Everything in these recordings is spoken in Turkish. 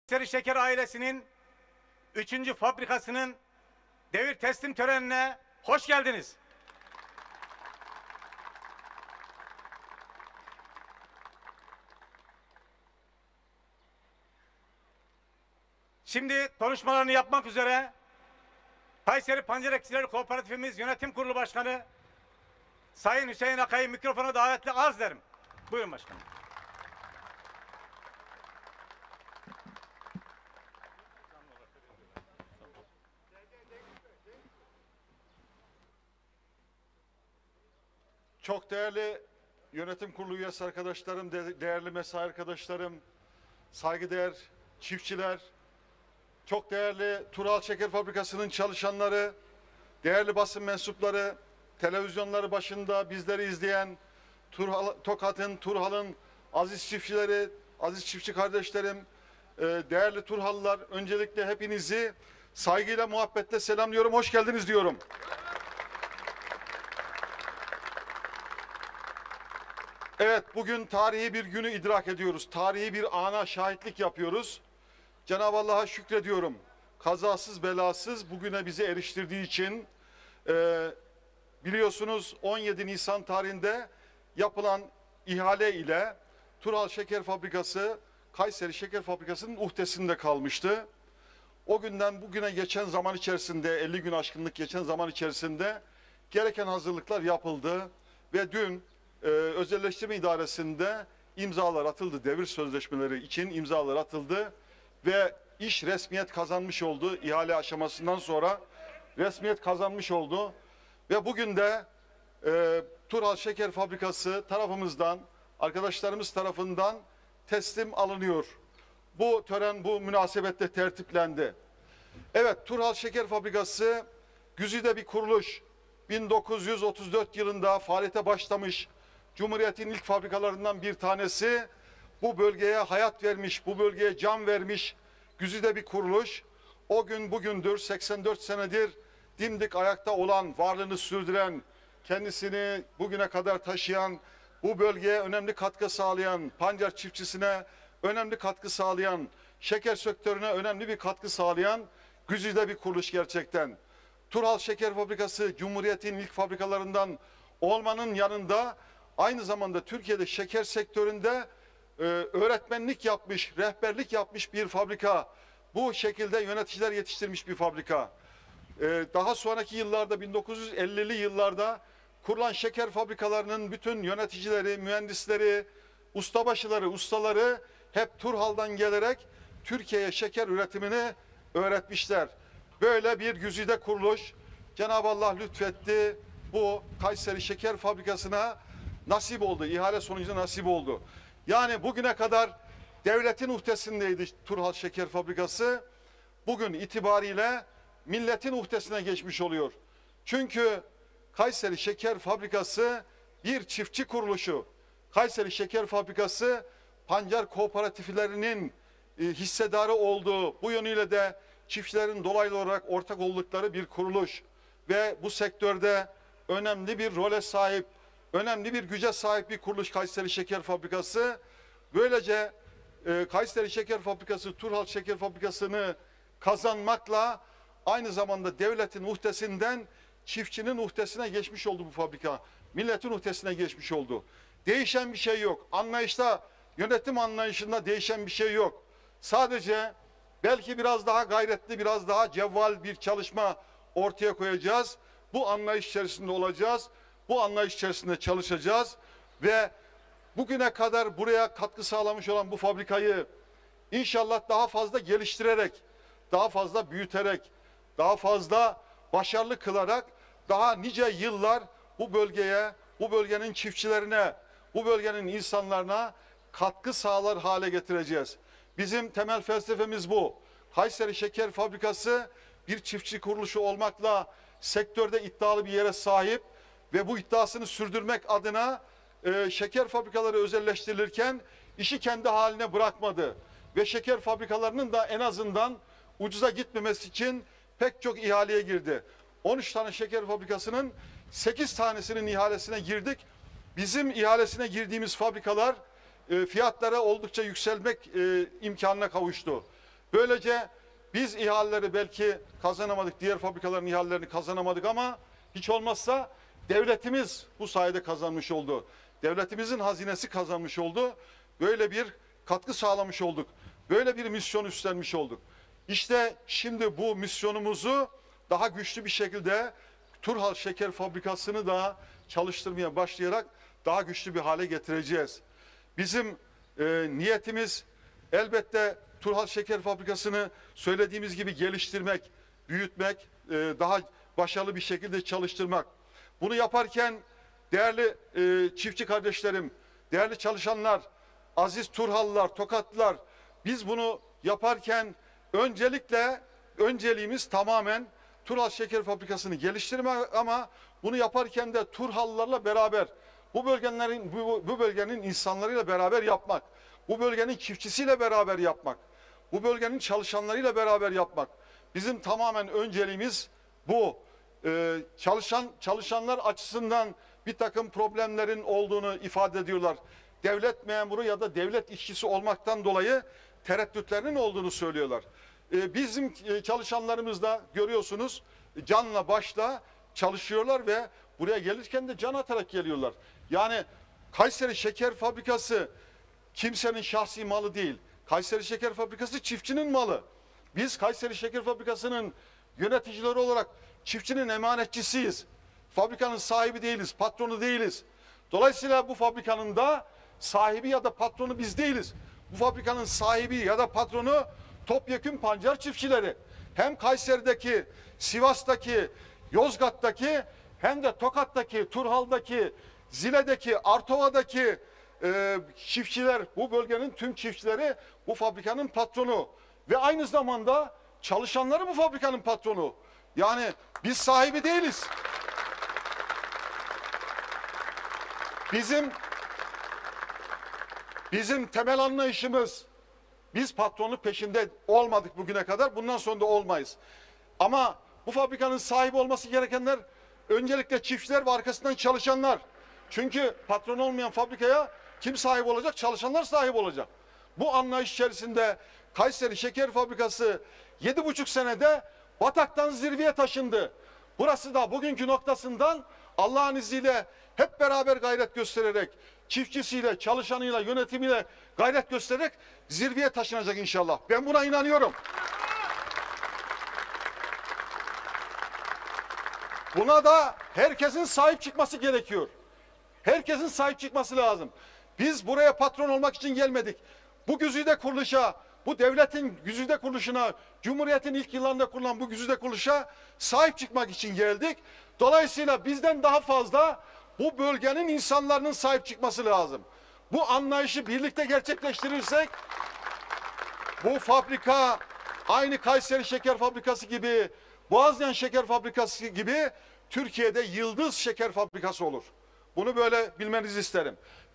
Kayseri Şeker ailesinin 3. fabrikasının devir teslim törenine hoş geldiniz. Şimdi konuşmalarını yapmak üzere Kayseri Pancar Kooperatifimiz Yönetim Kurulu Başkanı Sayın Hüseyin Akay'ı mikrofona davetli arz ederim. Buyurun başkanım. Çok değerli yönetim kurulu üyesi arkadaşlarım, değerli mesai arkadaşlarım, saygıdeğer çiftçiler, çok değerli Turhal Şeker Fabrikası'nın çalışanları, değerli basın mensupları, televizyonları başında bizleri izleyen Tokat'ın, Turhal'ın aziz çiftçileri, aziz çiftçi kardeşlerim, değerli Turhallılar, öncelikle hepinizi saygıyla, muhabbetle selamlıyorum, hoş geldiniz diyorum. Evet, bugün tarihi bir günü idrak ediyoruz. Tarihi bir ana şahitlik yapıyoruz. Cenab-ı Allah'a şükrediyorum. Kazasız belasız bugüne bizi eriştirdiği için biliyorsunuz 17 Nisan tarihinde yapılan ihale ile Turhal Şeker Fabrikası Kayseri Şeker Fabrikası'nın uhdesinde kalmıştı. O günden bugüne geçen zaman içerisinde 50 gün aşkınlık geçen zaman içerisinde gereken hazırlıklar yapıldı ve dün özelleştirme idaresinde imzalar atıldı. Devir sözleşmeleri için imzalar atıldı ve iş resmiyet kazanmış oldu. İhale aşamasından sonra resmiyet kazanmış oldu ve bugün de Turhal Şeker Fabrikası tarafımızdan, arkadaşlarımız tarafından teslim alınıyor. Bu tören bu münasebetle tertiplendi. Evet, Turhal Şeker Fabrikası güzide bir kuruluş. 1934 yılında faaliyete başlamış. Cumhuriyet'in ilk fabrikalarından bir tanesi, bu bölgeye hayat vermiş, bu bölgeye can vermiş güzide bir kuruluş. O gün bugündür, 84 senedir dimdik ayakta olan, varlığını sürdüren, kendisini bugüne kadar taşıyan, bu bölgeye önemli katkı sağlayan, pancar çiftçisine önemli katkı sağlayan, şeker sektörüne önemli bir katkı sağlayan güzide bir kuruluş gerçekten. Turhal Şeker Fabrikası Cumhuriyet'in ilk fabrikalarından olmanın yanında aynı zamanda Türkiye'de şeker sektöründe öğretmenlik yapmış, rehberlik yapmış bir fabrika. Bu şekilde yöneticiler yetiştirmiş bir fabrika. Daha sonraki yıllarda 1950'li yıllarda kurulan şeker fabrikalarının bütün yöneticileri, mühendisleri, ustaları hep Turhal'dan gelerek Türkiye'ye şeker üretimini öğretmişler. Böyle bir güzide kuruluş Cenab-ı Allah lütfetti. Bu Kayseri Şeker Fabrikası'na nasip oldu. İhale sonucu nasip oldu. Yani bugüne kadar devletin uhdesindeydi Turhal Şeker Fabrikası. Bugün itibariyle milletin uhdesine geçmiş oluyor. Çünkü Kayseri Şeker Fabrikası bir çiftçi kuruluşu. Kayseri Şeker Fabrikası pancar kooperatiflerinin hissedarı olduğu, bu yönüyle de çiftçilerin dolaylı olarak ortak oldukları bir kuruluş ve bu sektörde önemli bir role sahip, önemli bir güce sahip bir kuruluş Kayseri Şeker Fabrikası. Böylece Kayseri Şeker Fabrikası, Turhal Şeker Fabrikası'nı kazanmakla aynı zamanda devletin uhdesinden çiftçinin uhdesine geçmiş oldu bu fabrika. Milletin uhdesine geçmiş oldu. Değişen bir şey yok. Anlayışta, yönetim anlayışında değişen bir şey yok. Sadece belki biraz daha gayretli, biraz daha cevval bir çalışma ortaya koyacağız. Bu anlayış içerisinde olacağız. Bu anlayış içerisinde çalışacağız ve bugüne kadar buraya katkı sağlamış olan bu fabrikayı inşallah daha fazla geliştirerek, daha fazla büyüterek, daha fazla başarılı kılarak daha nice yıllar bu bölgeye, bu bölgenin çiftçilerine, bu bölgenin insanlarına katkı sağlar hale getireceğiz. Bizim temel felsefemiz bu. Kayseri Şeker Fabrikası bir çiftçi kuruluşu olmakla sektörde iddialı bir yere sahip ve bu iddiasını sürdürmek adına şeker fabrikaları özelleştirilirken işi kendi haline bırakmadı. Ve şeker fabrikalarının da en azından ucuza gitmemesi için pek çok ihaleye girdi. 13 tane şeker fabrikasının 8 tanesinin ihalesine girdik. Bizim ihalesine girdiğimiz fabrikalar fiyatlara oldukça yükselmek imkanına kavuştu. Böylece biz ihaleleri belki kazanamadık, diğer fabrikaların ihalelerini kazanamadık ama hiç olmazsa devletimiz bu sayede kazanmış oldu. Devletimizin hazinesi kazanmış oldu. Böyle bir katkı sağlamış olduk. Böyle bir misyon üstlenmiş olduk. İşte şimdi bu misyonumuzu daha güçlü bir şekilde Turhal Şeker Fabrikası'nı da çalıştırmaya başlayarak daha güçlü bir hale getireceğiz. Bizim niyetimiz elbette Turhal Şeker Fabrikası'nı söylediğimiz gibi geliştirmek, büyütmek, daha başarılı bir şekilde çalıştırmak. Bunu yaparken değerli çiftçi kardeşlerim, değerli çalışanlar, aziz Turhallılar, Tokatlılar, biz bunu yaparken önceliğimiz tamamen Turhal Şeker Fabrikası'nı geliştirmek ama bunu yaparken de Turhallılarla beraber bu bölgenin insanlarıyla beraber yapmak, bu bölgenin çiftçisiyle beraber yapmak, bu bölgenin çalışanlarıyla beraber yapmak. Bizim tamamen önceliğimiz bu. Çalışanlar açısından bir takım problemlerin olduğunu ifade ediyorlar. Devlet memuru ya da devlet işçisi olmaktan dolayı tereddütlerinin olduğunu söylüyorlar. Bizim çalışanlarımız da görüyorsunuz canla başla çalışıyorlar ve buraya gelirken de can atarak geliyorlar. Yani Kayseri Şeker Fabrikası kimsenin şahsi malı değil. Kayseri Şeker Fabrikası çiftçinin malı. Biz Kayseri Şeker Fabrikası'nın yöneticileri olarak çiftçinin emanetçisiyiz. Fabrikanın sahibi değiliz, patronu değiliz. Dolayısıyla bu fabrikanın da sahibi ya da patronu biz değiliz. Bu fabrikanın sahibi ya da patronu topyekün pancar çiftçileri. Hem Kayseri'deki, Sivas'taki, Yozgat'taki hem de Tokat'taki, Turhal'daki, Zile'deki, Artova'daki çiftçiler, bu bölgenin tüm çiftçileri bu fabrikanın patronu. Ve aynı zamanda çalışanları bu fabrikanın patronu. Yani biz sahibi değiliz. Bizim temel anlayışımız, biz patronluk peşinde olmadık bugüne kadar, bundan sonra da olmayız. Ama bu fabrikanın sahibi olması gerekenler öncelikle çiftçiler ve arkasından çalışanlar. Çünkü patron olmayan fabrikaya kim sahip olacak? Çalışanlar sahip olacak. Bu anlayış içerisinde Kayseri Şeker Fabrikası 7,5 senede bataktan zirveye taşındı. Burası da bugünkü noktasından Allah'ın izniyle hep beraber gayret göstererek, çiftçisiyle, çalışanıyla, yönetimiyle gayret göstererek zirveye taşınacak inşallah. Ben buna inanıyorum. Buna da herkesin sahip çıkması gerekiyor. Herkesin sahip çıkması lazım. Biz buraya patron olmak için gelmedik. Bu güzide kuruluşa, bu devletin güzide kuruluşuna, Cumhuriyet'in ilk yıllarında kurulan bu güzide kuruluşa sahip çıkmak için geldik. Dolayısıyla bizden daha fazla bu bölgenin insanların sahip çıkması lazım. Bu anlayışı birlikte gerçekleştirirsek bu fabrika aynı Kayseri Şeker Fabrikası gibi, Boğazlayan Şeker Fabrikası gibi Türkiye'de yıldız şeker fabrikası olur. Bunu böyle bilmenizi isterim.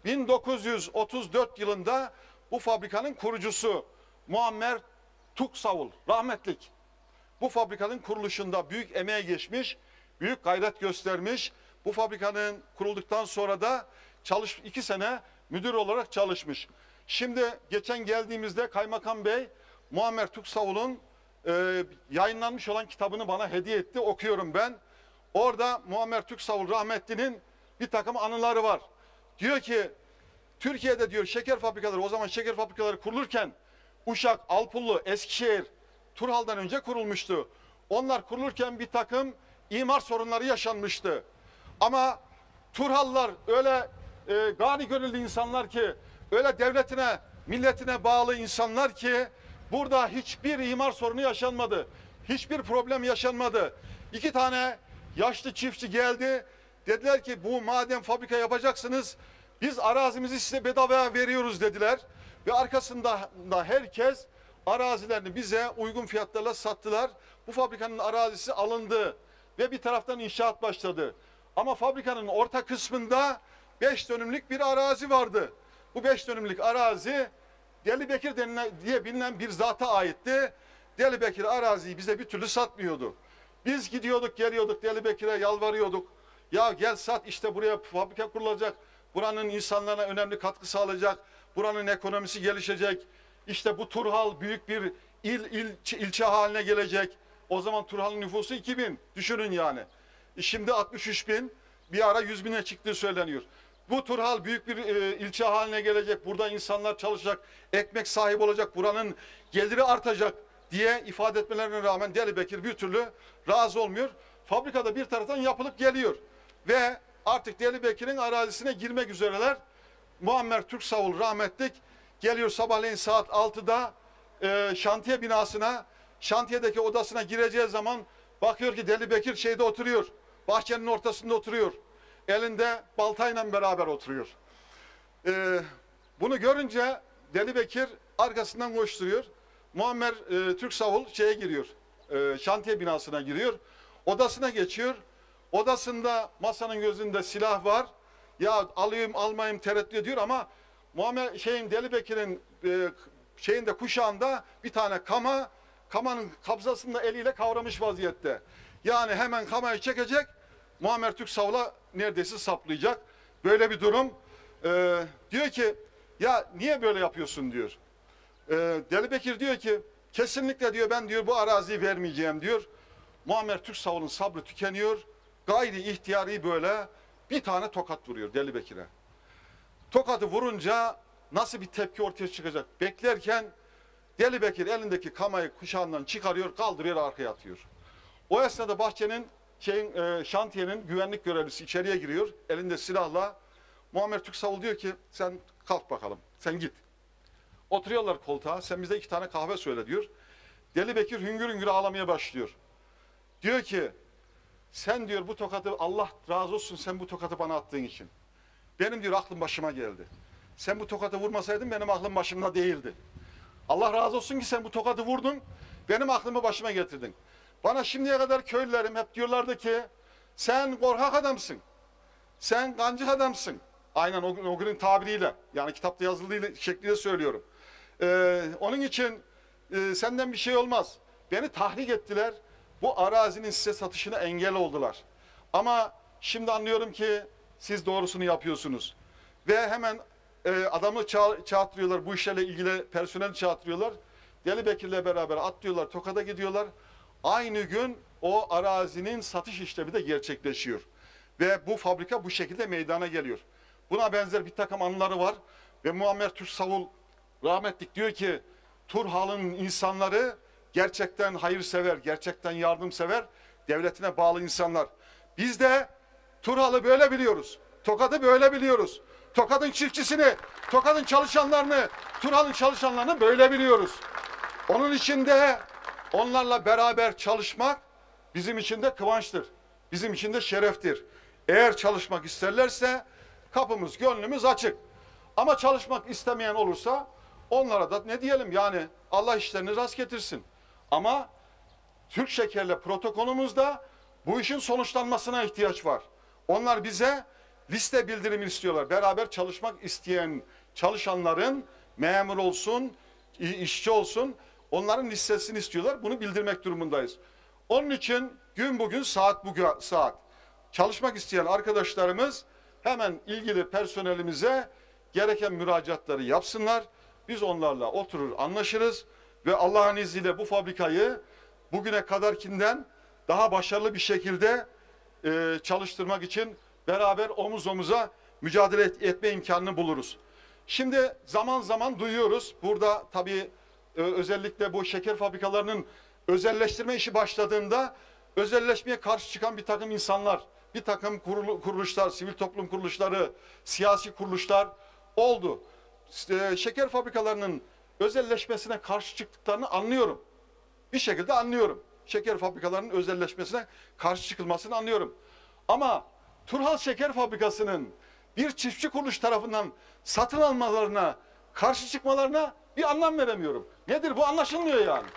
1934 yılında bu fabrikanın kurucusu Muammer Tuksavul, rahmetlik. Bu fabrikanın kuruluşunda büyük emeğe geçmiş, büyük gayret göstermiş. Bu fabrikanın kurulduktan sonra da 2 sene müdür olarak çalışmış. Şimdi geçen geldiğimizde Kaymakam Bey Muammer Tuksavul'un yayınlanmış olan kitabını bana hediye etti. Okuyorum ben. Orada Muammer Tuksavul rahmetlinin bir takım anıları var. Diyor ki Türkiye'de diyor şeker fabrikaları, o zaman şeker fabrikaları kurulurken Uşak, Alpullu, Eskişehir, Turhal'dan önce kurulmuştu. Onlar kurulurken bir takım imar sorunları yaşanmıştı. Ama Turhallılar öyle gani gönüllü insanlar ki, öyle devletine, milletine bağlı insanlar ki burada hiçbir imar sorunu yaşanmadı. Hiçbir problem yaşanmadı. 2 tane yaşlı çiftçi geldi. Dediler ki bu madem fabrika yapacaksınız biz arazimizi size bedavaya veriyoruz dediler. Ve arkasında da herkes arazilerini bize uygun fiyatlarla sattılar. Bu fabrikanın arazisi alındı ve bir taraftan inşaat başladı. Ama fabrikanın orta kısmında 5 dönümlük bir arazi vardı. Bu 5 dönümlük arazi Deli Bekir diye bilinen bir zata aitti. Deli Bekir araziyi bize bir türlü satmıyordu. Biz gidiyorduk geliyorduk Deli Bekir'e yalvarıyorduk. Ya gel sat, işte buraya fabrika kurulacak. Buranın insanlarına önemli katkı sağlayacak. Buranın ekonomisi gelişecek. İşte bu Turhal büyük bir ilçe haline gelecek. O zaman Turhal'ın nüfusu 2000. Düşünün yani. Şimdi 63 bin, bir ara 100 bine çıktığı söyleniyor. Bu Turhal büyük bir ilçe haline gelecek. Burada insanlar çalışacak, ekmek sahibi olacak, buranın geliri artacak diye ifade etmelerine rağmen Delibekir bir türlü razı olmuyor. Fabrikada bir taraftan yapılıp geliyor. Ve artık Delibekir'in arazisine girmek üzereler. Muammer Türksavul rahmetlik geliyor sabahleyin saat 6'da şantiye binasına, şantiyedeki odasına gireceği zaman bakıyor ki Delibekir şeyde oturuyor. Bahçenin ortasında oturuyor. Elinde baltayla beraber oturuyor. Bunu görünce Delibekir arkasından koşturuyor. Muammer Türksavul şeye giriyor. Şantiye binasına giriyor. Odasına geçiyor. Odasında masanın gözünde silah var. Ya alayım almayayım tereddüt ediyor ama Muammer Delibekir'in şeyinde kuşağında bir tane kamanın kabzasında eliyle kavramış vaziyette. Yani hemen kamayı çekecek. Muammer Türksavul'a neredeyse saplayacak. Böyle bir durum. Diyor ki ya niye böyle yapıyorsun diyor. Delibekir diyor ki kesinlikle diyor ben diyor bu araziyi vermeyeceğim diyor. Muammer Türksavul'un sabrı tükeniyor. Gayri ihtiyari böyle bir tane tokat vuruyor Delibekir'e. Tokatı vurunca nasıl bir tepki ortaya çıkacak beklerken Delibekir elindeki kamayı kuşağından çıkarıyor, kaldırıyor, arkaya atıyor. O esnada bahçenin şantiyenin güvenlik görevlisi içeriye giriyor elinde silahla. Muammer Türksavul diyor ki sen kalk bakalım, sen git. Oturuyorlar koltuğa, sen bize 2 tane kahve söyle diyor. Delibekir hüngür hüngür ağlamaya başlıyor. Diyor ki sen diyor bu tokatı, Allah razı olsun sen bu tokatı bana attığın için. Benim diyor aklım başıma geldi. Sen bu tokatı vurmasaydın benim aklım başımda değildi. Allah razı olsun ki sen bu tokatı vurdun, benim aklımı başıma getirdin. Bana şimdiye kadar köylülerim hep diyorlardı ki sen korkak adamsın, sen kancık adamsın. Aynen o günün tabiriyle, yani kitapta yazıldığı şekliyle söylüyorum. Onun için senden bir şey olmaz. Beni tahrik ettiler, bu arazinin size satışına engel oldular. Ama şimdi anlıyorum ki siz doğrusunu yapıyorsunuz. Ve hemen adamı çağırtıyorlar, bu işlerle ilgili personel çağırtıyorlar. Delibekir'le beraber atlıyorlar, Tokat'a gidiyorlar. Aynı gün o arazinin satış işlemi de gerçekleşiyor. Ve bu fabrika bu şekilde meydana geliyor. Buna benzer bir takım anıları var. Ve Muammer Türksavul rahmetlik diyor ki Turhal'ın insanları gerçekten hayırsever, gerçekten yardımsever, devletine bağlı insanlar. Biz de Turhal'ı böyle biliyoruz. Tokat'ı böyle biliyoruz. Tokat'ın çiftçisini, Tokat'ın çalışanlarını, Turhal'ın çalışanlarını böyle biliyoruz. Onun için de onlarla beraber çalışmak bizim için de kıvançtır. Bizim için de şereftir. Eğer çalışmak isterlerse kapımız, gönlümüz açık. Ama çalışmak istemeyen olursa onlara da ne diyelim yani Allah işlerini rast getirsin. Ama Türk Şeker'le protokolümüzde bu işin sonuçlanmasına ihtiyaç var. Onlar bize liste bildirimi istiyorlar. Beraber çalışmak isteyen çalışanların memur olsun, işçi olsun onların listesini istiyorlar. Bunu bildirmek durumundayız. Onun için gün bugün saat saat çalışmak isteyen arkadaşlarımız hemen ilgili personelimize gereken müracaatları yapsınlar. Biz onlarla oturur anlaşırız ve Allah'ın izniyle bu fabrikayı bugüne kadarkinden daha başarılı bir şekilde çalıştırmak için beraber omuz omuza mücadele etme imkanını buluruz. Şimdi zaman zaman duyuyoruz. Burada tabii özellikle bu şeker fabrikalarının özelleştirme işi başladığında özelleşmeye karşı çıkan bir takım insanlar, bir takım kuruluşlar, sivil toplum kuruluşları, siyasi kuruluşlar oldu. Şeker fabrikalarının özelleşmesine karşı çıktıklarını anlıyorum. Bir şekilde anlıyorum. Şeker fabrikalarının özelleşmesine karşı çıkılmasını anlıyorum. Ama Turhal Şeker Fabrikası'nın bir çiftçi kuruluş tarafından satın almalarına, karşı çıkmalarına bir anlam veremiyorum. Nedir bu, anlaşılmıyor yani.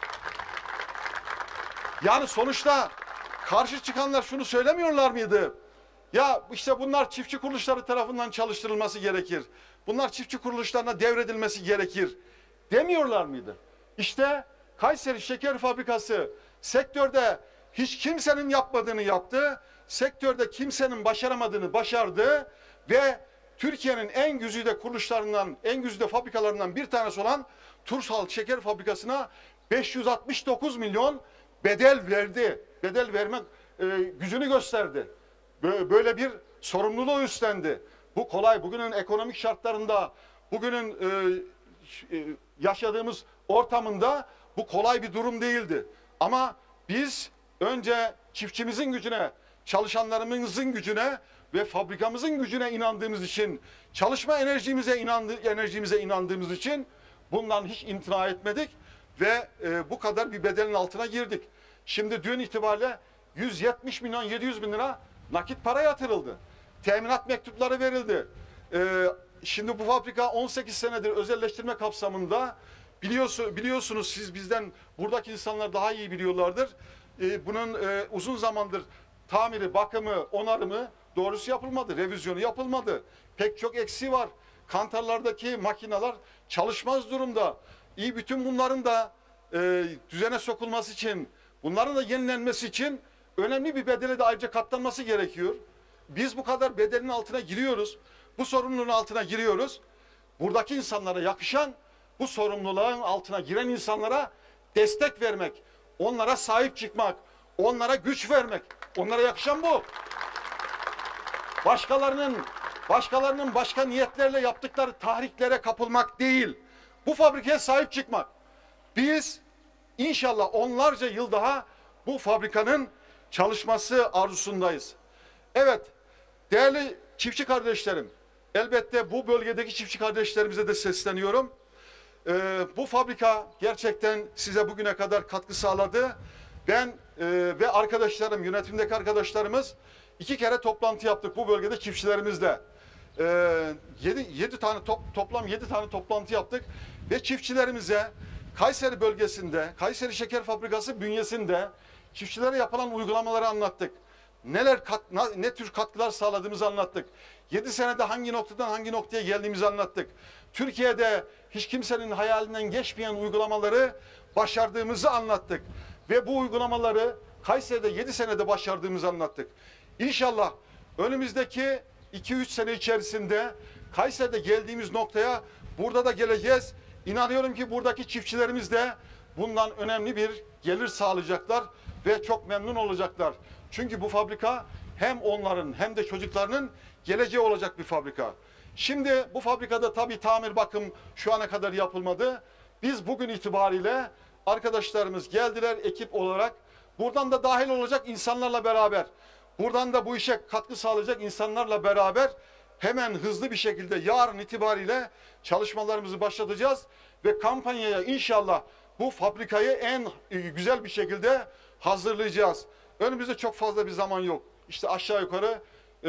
Yani sonuçta karşı çıkanlar şunu söylemiyorlar mıydı? Ya işte bunlar çiftçi kuruluşları tarafından çalıştırılması gerekir. Bunlar çiftçi kuruluşlarına devredilmesi gerekir demiyorlar mıydı? İşte Kayseri Şeker Fabrikası sektörde hiç kimsenin yapmadığını yaptı. Sektörde kimsenin başaramadığını başardı ve Türkiye'nin en güzide kuruluşlarından, en güzide fabrikalarından bir tanesi olan Turhal Şeker Fabrikası'na 569 milyon bedel verdi. Bedel vermek gücünü gösterdi. Böyle bir sorumluluğu üstlendi. Bu kolay. Bugünün ekonomik şartlarında, bugünün yaşadığımız ortamında bu kolay bir durum değildi. Ama biz önce çiftçimizin gücüne, çalışanlarımızın gücüne ve fabrikamızın gücüne inandığımız için, çalışma enerjimize inandığımız için bundan hiç imtina etmedik ve bu kadar bir bedelin altına girdik. Şimdi dün itibariyle 170 milyon 700 bin lira nakit para yatırıldı. Teminat mektupları verildi. Şimdi bu fabrika 18 senedir özelleştirme kapsamında, biliyorsunuz siz bizden, buradaki insanlar daha iyi biliyorlardır. Bunun uzun zamandır tamiri, bakımı, onarımı doğrusu yapılmadı. Revizyonu yapılmadı. Pek çok eksiği var. Kantarlardaki makineler çalışmaz durumda. Bütün bunların da düzene sokulması için, bunların da yenilenmesi için önemli bir bedele de ayrıca katlanması gerekiyor. Biz bu kadar bedelin altına giriyoruz. Bu sorumluluğun altına giriyoruz. Buradaki insanlara yakışan, bu sorumluluğun altına giren insanlara destek vermek, onlara sahip çıkmak, onlara güç vermek, onlara yakışan bu. Başkalarının başka niyetlerle yaptıkları tahriklere kapılmak değil. Bu fabrikaya sahip çıkmak. Biz inşallah onlarca yıl daha bu fabrikanın çalışması arzusundayız. Evet, değerli çiftçi kardeşlerim, elbette bu bölgedeki çiftçi kardeşlerimize de sesleniyorum. Bu fabrika gerçekten size bugüne kadar katkı sağladı. Ben ve arkadaşlarım, yönetimdeki arkadaşlarımız 2 kere toplantı yaptık bu bölgede çiftçilerimizle. Toplam 7 tane toplantı yaptık ve çiftçilerimize Kayseri bölgesinde, Kayseri Şeker Fabrikası bünyesinde çiftçilere yapılan uygulamaları anlattık. Ne tür katkılar sağladığımızı anlattık. 7 senede hangi noktadan hangi noktaya geldiğimizi anlattık. Türkiye'de hiç kimsenin hayalinden geçmeyen uygulamaları başardığımızı anlattık. Ve bu uygulamaları Kayseri'de 7 senede başardığımızı anlattık. İnşallah önümüzdeki 2-3 sene içerisinde Kayseri'de geldiğimiz noktaya burada da geleceğiz. İnanıyorum ki buradaki çiftçilerimiz de bundan önemli bir gelir sağlayacaklar ve çok memnun olacaklar. Çünkü bu fabrika hem onların hem de çocuklarının geleceği olacak bir fabrika. Şimdi bu fabrikada tabii tamir, bakım şu ana kadar yapılmadı. Biz bugün itibariyle arkadaşlarımız geldiler ekip olarak. Buradan da dahil olacak insanlarla beraber, buradan da bu işe katkı sağlayacak insanlarla beraber hemen hızlı bir şekilde yarın itibariyle çalışmalarımızı başlatacağız. Ve kampanyaya inşallah bu fabrikayı en güzel bir şekilde hazırlayacağız. Önümüzde çok fazla bir zaman yok. İşte aşağı yukarı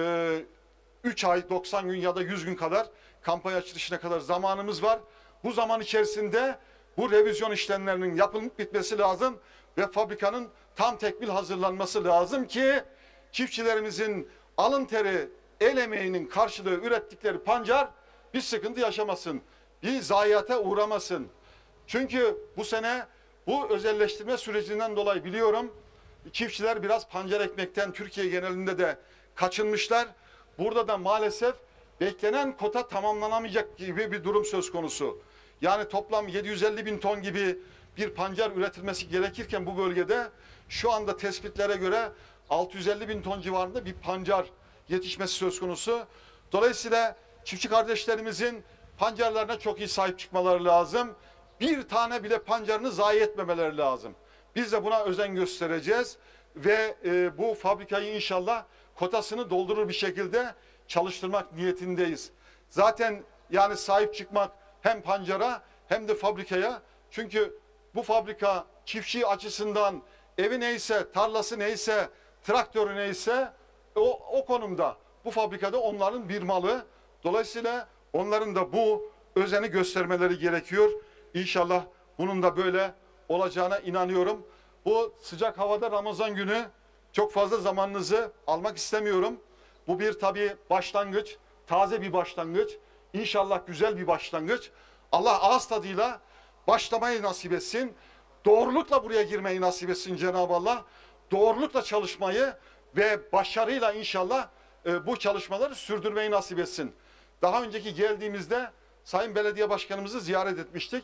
3 ay, 90 gün ya da 100 gün kadar kampanya açılışına kadar zamanımız var. Bu zaman içerisinde bu revizyon işlemlerinin yapılıp bitmesi lazım ve fabrikanın tam tekmil hazırlanması lazım ki çiftçilerimizin alın teri, el emeğinin karşılığı ürettikleri pancar bir sıkıntı yaşamasın, bir zayiate uğramasın. Çünkü bu sene bu özelleştirme sürecinden dolayı biliyorum çiftçiler biraz pancar ekmekten Türkiye genelinde de kaçınmışlar. Burada da maalesef beklenen kota tamamlanamayacak gibi bir durum söz konusu. Yani toplam 750 bin ton gibi bir pancar üretilmesi gerekirken bu bölgede şu anda tespitlere göre 650 bin ton civarında bir pancar yetişmesi söz konusu. Dolayısıyla çiftçi kardeşlerimizin pancarlarına çok iyi sahip çıkmaları lazım. Bir tane bile pancarını zayi etmemeleri lazım. Biz de buna özen göstereceğiz ve bu fabrikayı inşallah kotasını doldurur bir şekilde çalıştırmak niyetindeyiz. Zaten yani sahip çıkmak hem pancara hem de fabrikaya. Çünkü bu fabrika çiftçi açısından evi neyse, tarlası neyse, traktörü neyse o konumda. Bu fabrikada onların bir malı. Dolayısıyla onların da bu özeni göstermeleri gerekiyor. İnşallah bunun da böyle olacağına inanıyorum. Bu sıcak havada Ramazan günü çok fazla zamanınızı almak istemiyorum. Bu bir tabii başlangıç, taze bir başlangıç. İnşallah güzel bir başlangıç. Allah ağız tadıyla başlamayı nasip etsin. Doğrulukla buraya girmeyi nasip etsin Cenab-ı Allah. Doğrulukla çalışmayı ve başarıyla inşallah bu çalışmaları sürdürmeyi nasip etsin. Daha önceki geldiğimizde Sayın Belediye Başkanımızı ziyaret etmiştik.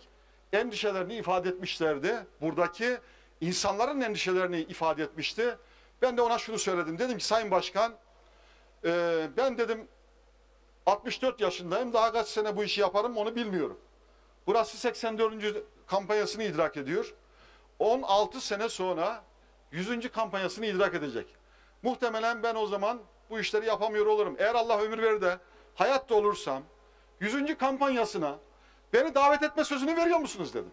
endişelerini ifade etmişlerdi. Buradaki insanların endişelerini ifade etmişti. Ben de ona şunu söyledim. Dedim ki Sayın Başkan, ben dedim 64 yaşındayım. Daha kaç sene bu işi yaparım onu bilmiyorum. Burası 84. kampanyasını idrak ediyor. 16 sene sonra 100. kampanyasını idrak edecek. Muhtemelen ben o zaman bu işleri yapamıyor olurum. Eğer Allah ömür verir de hayatta olursam 100. kampanyasına beni davet etme sözünü veriyor musunuz dedim.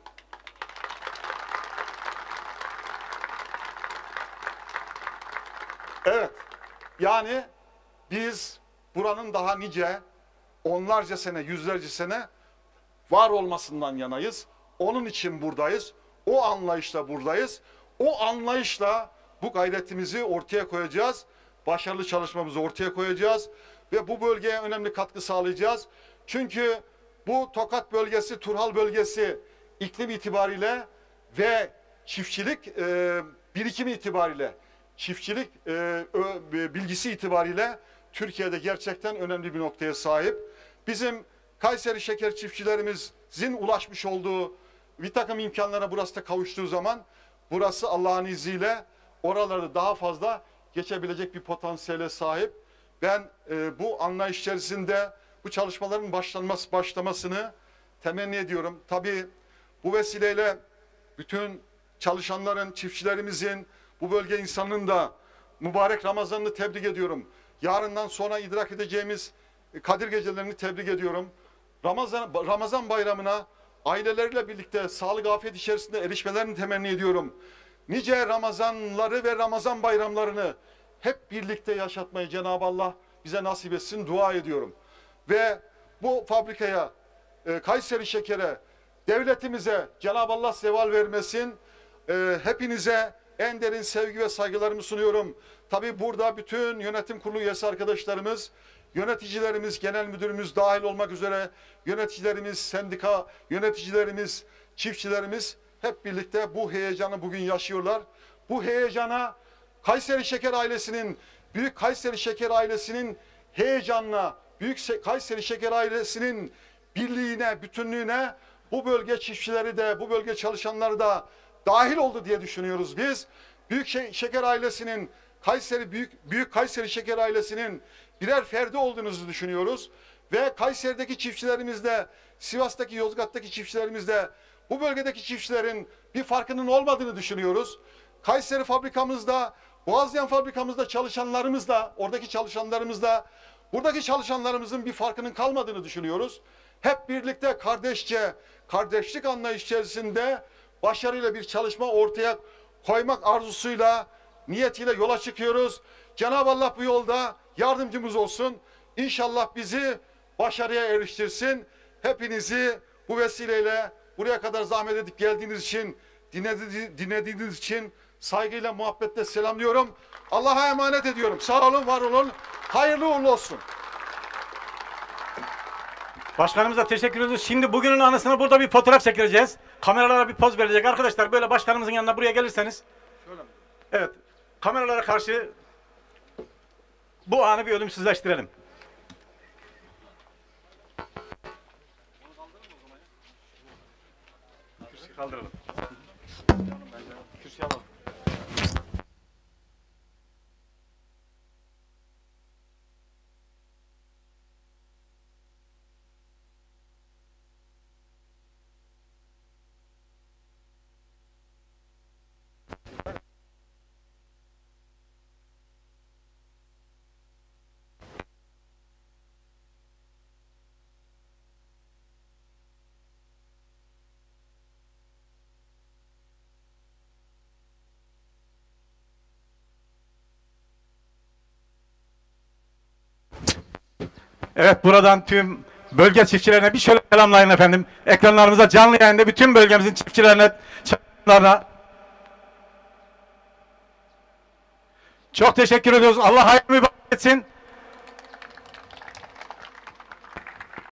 Evet. Yani biz buranın daha nice onlarca sene, yüzlerce sene var olmasından yanayız. Onun için buradayız. O anlayışla buradayız. O anlayışla bu gayretimizi ortaya koyacağız. Başarılı çalışmamızı ortaya koyacağız. Ve bu bölgeye önemli katkı sağlayacağız. Çünkü bu Tokat bölgesi, Turhal bölgesi iklim itibariyle ve çiftçilik birikimi itibariyle, çiftçilik bilgisi itibariyle Türkiye'de gerçekten önemli bir noktaya sahip. Bizim Kayseri şeker çiftçilerimizin ulaşmış olduğu bir takım imkanlara burası da kavuştuğu zaman burası Allah'ın izniyle oralarda daha fazla geçebilecek bir potansiyele sahip. Ben bu anlayış içerisinde bu çalışmaların başlamasını temenni ediyorum. Tabii bu vesileyle bütün çalışanların, çiftçilerimizin, bu bölge insanının da mübarek Ramazan'ını tebrik ediyorum. Yarından sonra idrak edeceğimiz Kadir Gecelerini tebrik ediyorum. Ramazan bayramına aileleriyle birlikte sağlık afiyet içerisinde erişmelerini temenni ediyorum. Nice Ramazanları ve Ramazan bayramlarını hep birlikte yaşatmayı Cenab-ı Allah bize nasip etsin, dua ediyorum. Ve bu fabrikaya, Kayseri Şeker'e, devletimize Cenab-ı Allah zeval vermesin. Hepinize en derin sevgi ve saygılarımı sunuyorum. Tabii burada bütün yönetim kurulu üyesi arkadaşlarımız, yöneticilerimiz, genel müdürümüz dahil olmak üzere yöneticilerimiz, sendika yöneticilerimiz, çiftçilerimiz hep birlikte bu heyecanı bugün yaşıyorlar. Bu heyecana Kayseri Şeker ailesinin, Büyük Kayseri Şeker ailesinin heyecanına, Büyük Kayseri Şeker ailesinin birliğine, bütünlüğüne bu bölge çiftçileri de, bu bölge çalışanları da dahil oldu diye düşünüyoruz biz. Büyük Şeker ailesinin, Büyük Kayseri Şeker ailesinin birer ferdi olduğunuzu düşünüyoruz. Ve Kayseri'deki çiftçilerimiz de, Sivas'taki, Yozgat'taki çiftçilerimiz de bu bölgedeki çiftçilerin bir farkının olmadığını düşünüyoruz. Kayseri fabrikamızda, Boğazlayan fabrikamızda çalışanlarımız da, oradaki çalışanlarımız da, buradaki çalışanlarımızın bir farkının kalmadığını düşünüyoruz. Hep birlikte kardeşçe, kardeşlik anlayış içerisinde başarıyla bir çalışma ortaya koymak arzusuyla, niyetiyle yola çıkıyoruz. Cenab-ı Allah bu yolda yardımcımız olsun. İnşallah bizi başarıya eriştirsin. Hepinizi bu vesileyle buraya kadar zahmet edip geldiğiniz için, dinlediğiniz için saygıyla, muhabbetle selamlıyorum. Allah'a emanet ediyorum. Sağ olun, var olun. Hayırlı uğurlu olsun. Başkanımıza teşekkür ediyoruz. Şimdi bugünün anısına burada bir fotoğraf çekileceğiz. Kameralara bir poz verecek. Arkadaşlar böyle başkanımızın yanına buraya gelirseniz. Şöyle mi? Evet. Kameralara karşı bu anı bir ölümsüzleştirelim. Kürsüyü kaldıralım. Kürsüyü alalım. Evet, buradan tüm bölge çiftçilerine bir şöyle selamlayın efendim. Ekranlarımıza canlı yayında bütün bölgemizin çiftçilerine, çalışanlarına çok teşekkür ediyoruz. Allah hayırlı mübarek etsin.